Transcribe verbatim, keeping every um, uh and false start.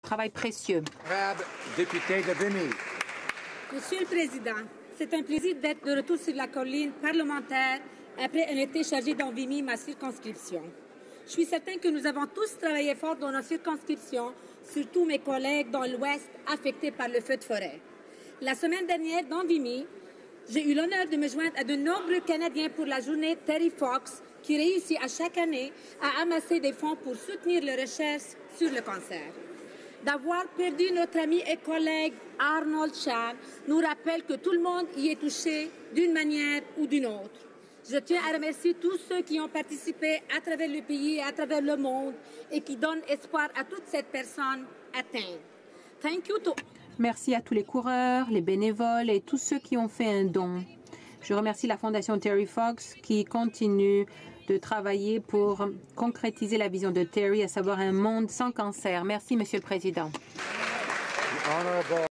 travail précieux. Député de Vimy. Monsieur le Président, c'est un plaisir d'être de retour sur la colline parlementaire après un été chargé dans Vimy, ma circonscription. Je suis certain que nous avons tous travaillé fort dans nos circonscriptions, surtout mes collègues dans l'Ouest affectés par le feu de forêt. La semaine dernière, dans Vimy, j'ai eu l'honneur de me joindre à de nombreux Canadiens pour la journée Terry Fox, qui réussit à chaque année à amasser des fonds pour soutenir les recherches sur le cancer. D'avoir perdu notre ami et collègue Arnold Chan nous rappelle que tout le monde y est touché d'une manière ou d'une autre. Je tiens à remercier tous ceux qui ont participé à travers le pays et à travers le monde et qui donnent espoir à toute cette personne atteinte. Thank you to... Merci à tous les coureurs, les bénévoles et tous ceux qui ont fait un don. Je remercie la Fondation Terry Fox qui continue de travailler pour concrétiser la vision de Terry, à savoir un monde sans cancer. Merci, Monsieur le Président.